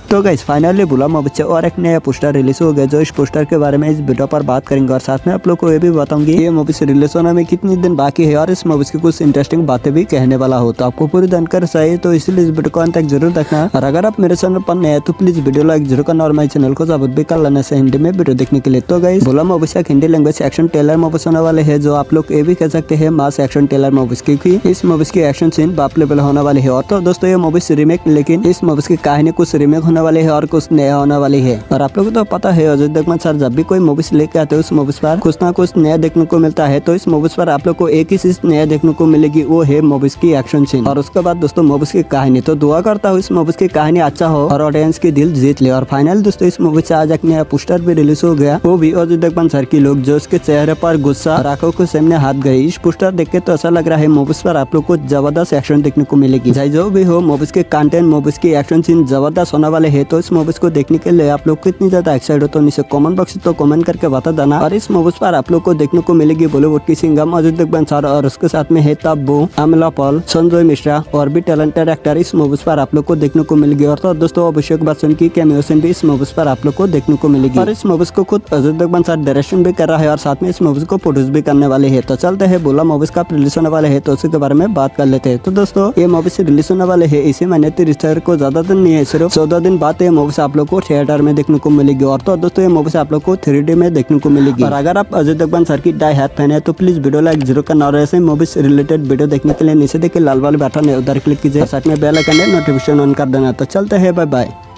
तो guys finally बुला movie से और एक नया पोस्टर रिलीज हो गया, जो इस पोस्टर के बारे में इस वीडियो पर बात करेंगे और साथ में आप लोग को ये भी बताऊंगी ये मूवी से रिलीज होने में कितनी दिन बाकी है और इस मूवी की कुछ इंटरेस्टिंग बातें भी कहने वाला हो। तो आपको पूरी जानकारी चाहिए तो इसलिए इस वीडियो को अंत तक जरूर देखना। और अगर आप मेरे चैनल पर नए हैं तो प्लीज वीडियो लाइक जरूर करना और मेरे चैनल को सब्सक्राइब भी कर लेना से हिंदी में वीडियो देखने के लिए। तो गाइस बुला मूवी से Hindi language action trailer movie होने वाले है, जो आप लोग ये भी कह सकते हैं मास एक्शन टेलर मूवीज, क्योंकि इस मूवी की एक्शन सीन बाप लेवल होने वाली है। और तो दोस्तों ये मूवी रीमेक, लेकिन इस मूवी की कहानी कुछ रीमेक होने वाली है और कुछ नया होने वाली है। और आप लोगों को तो पता है अजय देवगन सर जब भी कोई मूवीज लेके आते हैं उस मूवीज पर कुछ ना कुछ नया देखने को मिलता है। तो इस मूवीज पर आप लोग को एक ही चीज नया देखने को मिलेगी, वो है मूवीज की एक्शन सीन और उसके बाद दोस्तों मूवीज की कहानी। तो दुआ करता हूँ इस मूवीज की कहानी अच्छा हो और ऑडियंस की दिल जीत ले। और फाइनल दोस्तों इस मूवी से आज एक नया पोस्टर भी रिलीज हो गया, वो भी अजय देवगन सर की लोग, जो उसके चेहरे पर गुस्सा और आंखों के सामने हाथ गए। इस पोस्टर देख के तो ऐसा लग रहा है मूवीज पर आप लोग को जबरदस्त एक्शन देखने को मिलेगी। चाहे जो भी हो मूवीज के कंटेंट, मूवीज की एक्शन सीन जबरदस्त होने वाले है। तो इस मूवीज को देखने के लिए आप लोग कितनी ज्यादा एक्साइटेड हो तो नीचे कमेंट बॉक्स तो कमेंट करके बता देना। और इस मूवीज पर आप लोग को देखने को मिलेगी बॉलीवुड की सिंगम अजय देवगन सर और उसके साथ में है तब्बू, अमला पॉल, संजय मिश्रा और भी टैलेंटेड एक्टर इस मूवीज पर आप लोग को देखने को मिलेगी। और तो दोस्तों अभिषेक बच्चन की कैमियो सीन भी इस मूवीज पर आप लोग को देखने को मिलेगी। और इस मूवीज को खुद अजय देवगन सर डायरेक्शन भी कर रहा है और साथ में इस मूवीज को प्रोड्यूस भी करने वाले है। तो चलते हैं बुला मूवीज का रिलीज होने वाले है तो उसी के बारे में बात कर लेते हैं। तो दोस्तों ये मूवी से रिलीज होने वाले है इसी महीने 30 तारीख को, ज्यादा दिन नहीं है, सिर्फ 14 दिन बाद ये मूवीज आप लोग को थिएटर में देखने को मिलेगी। और तो दोस्तों ये मूवीज आप लोग को 3D में देखने को मिलेगी। और अगर आप अजय देवगन सर की डाई हार्ड फैन है तो प्लीज वीडियो लाइक जरूर करना और ऐसे मूवीज रिलेटेड वीडियो देखने के लिए नीचे देखिए लाल वाले बटन है, उधर क्लिक कीजिए, साथ में बेल आइकन है, नोटिफिकेशन ऑन कर देना। तो चलते हैं, बाय बाय।